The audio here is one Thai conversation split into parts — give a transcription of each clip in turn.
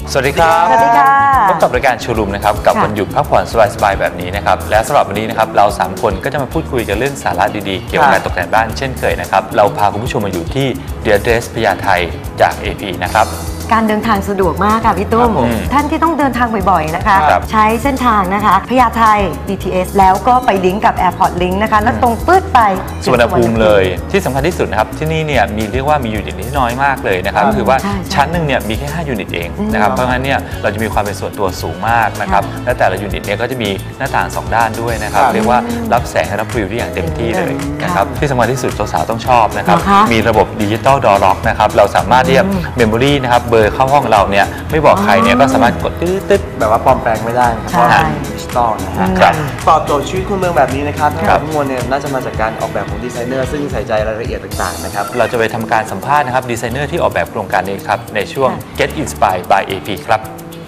สวัสดีครับสวัสดีค่ะพบกับรายการชูรูมนะครับกับวันหยุดพักผ่อนสบายๆแบบนี้นะครับและสำหรับวันนี้นะครับเรา3คนก็จะมาพูดคุยกันเรื่องสาระดีๆเกี่ยวกับการตกแต่งบ้านเช่นเคยนะครับเราพาคุณผู้ชมมาอยู่ที่ The Address พญาไทจาก AP นะครับการเดินทางสะดวกมากค่ะพี่ตุ้มท่านที่ต้องเดินทางบ่อยๆนะคะใช้เส้นทางนะคะพญาไท BTS แล้วก็ไปลิงก์กับ Airport Link นะคะแล้วตรงปื๊ดไปสุวรรณภูมิเลยที่สำคัญที่สุดนะครับที่นี่เนี่ยเรียกว่ามียูนิตที่น้อยมากเลยนะครับคือว่าชั้นหนึ่งเนี่ยมีแค่5ยูนิตเองนะครับเพราะงั้นเนี่ยเราจะมีความเป็นส่วนตัวสูงมากนะครับและแต่ละยูนิตเนี่ยก็จะมีหน้าต่าง2ด้านด้วยนะครับเรียกว่ารับแสงรับวิวได้อย่างเต็มที่เลยนะครับที่สำคัญที่สุดสาวๆต้องชอบนะครับมีระบบดิจิตอลดอร์ล็อกนะครับเราสามารถเรียกเมมโมรี่นะครับเบอร์เข้าห้องเราเนี่ยไม่บอกใครเนี่ยก็สามารถกดตึ๊ดแบบว่าปลอมแปลงไม่ได้นะครับเพราะเป็นดิจิตอลนะฮะตอบโจทย์ชีวิตคนเมืองแบบนี้นะครับทั้งหมดทั้งมวลเนี่ยน่าจะมาจากการออกแบบของดีไซเนอร์ซึ่งใส่ใจรายละเอียดต่างๆนะครับเราจะไปทำการสัมภาษณ์นะครับดีไซเนอร์ที่ออกแบบโครงการนี้ครับในช่วง Get Inspired by AP ครับ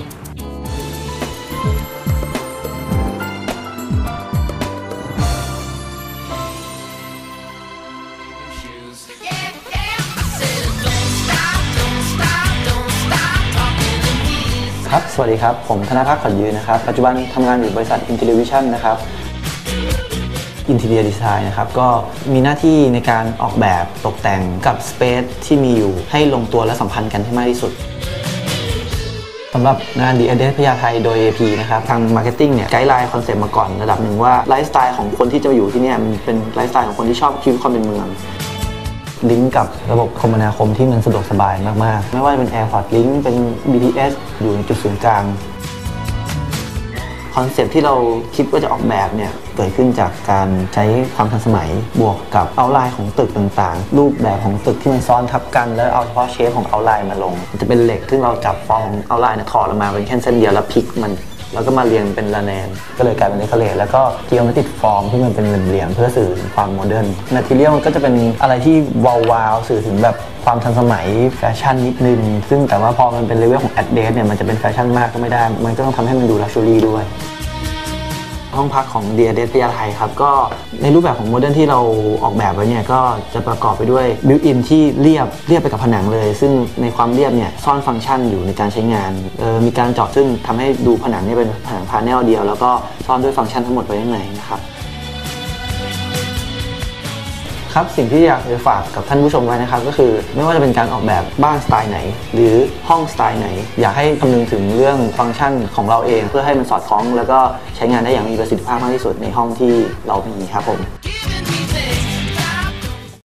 ครับสวัสดีครับผมธนภักดิ์ ขอนยืนนะครับปัจจุบันทำงานอยู่บริษัท Intellivision นะครับ Interior Design นะครับก็มีหน้าที่ในการออกแบบตกแต่งกับ Space ที่มีอยู่ให้ลงตัวและสัมพันธ์กันให้มากที่สุดสำหรับงาน The Address พญาไทโดย AP นะครับทาง Marketing เนี่ยไกด์ไลน์คอนเซ็ปต์มาก่อนระดับหนึ่งว่าไลฟ์สไตล์ของคนที่จะอยู่ที่นี่มันเป็นไลฟ์สไตล์ของคนที่ชอบชีวิตความเป็นเมืองลิงก์กับระบบคมนาคมที่มันสะดวกสบายมากๆไม่ว่าจะเป็น Airport Link เป็น BTS อยู่ในจุดศูนย์กลางคอนเซ็ปต์ที่เราคิดว่าจะออกแบบเนี่ยเกิดขึ้นจากการใช้ความทันสมัยบวกกับเอาท์ไลน์ของตึกต่างๆรูปแบบของตึกที่มันซ้อนทับกันแล้วเอาเฉพาะเชฟของเอาท์ไลน์มาลงจะเป็นเหล็กซึ่งเราจับฟอร์มของเอาท์ไลน์ถอดออกมาเป็นแค่เส้นเดียวแล้วพลิกมันแล้วก็มาเรียงเป็นระแนงก็เลยกลายเป็นเดคอเรทแล้วก็เจียวมาติดฟอร์มที่มันเป็นเหลี่ยมๆเพื่อสื่อถึงความโมเดิร์นแมททีเรียลมันก็จะเป็นอะไรที่วาวๆสื่อถึงแบบความทันสมัยแฟชั่นนิดนึงซึ่งแต่ว่าพอมันเป็นเลเวลของแอดเดสเนี่ยมันจะเป็นแฟชั่นมากก็ไม่ได้มันก็ต้องทำให้มันดูลักชัวรี่ด้วยห้องพักของ The Address พญาไทครับก็ในรูปแบบของโมเดิร์นที่เราออกแบบไว้เนี่ยก็จะประกอบไปด้วยบิวต์อินที่เรียบไปกับผนังเลยซึ่งในความเรียบเนี่ยซ่อนฟังก์ชันอยู่ในการใช้งานมีการเจาะซึ่งทำให้ดูผนังนี่เป็นผนังพาเนลเดียวแล้วก็ซ่อนด้วยฟังก์ชันทั้งหมดไว้ข้างในนะครับครับสิ่งที่อยากจะฝากกับท่านผู้ชมไว้นะครับก็คือไม่ว่าจะเป็นการออกแบบบ้านสไตล์ไหนหรือห้องสไตล์ไหนอยากให้คำนึงถึงเรื่องฟังก์ชันของเราเองเพื่อให้มันสอดคล้องแล้วก็ใช้งานได้อย่างมีประสิทธิภาพมากที่สุดในห้องที่เรามีครับผม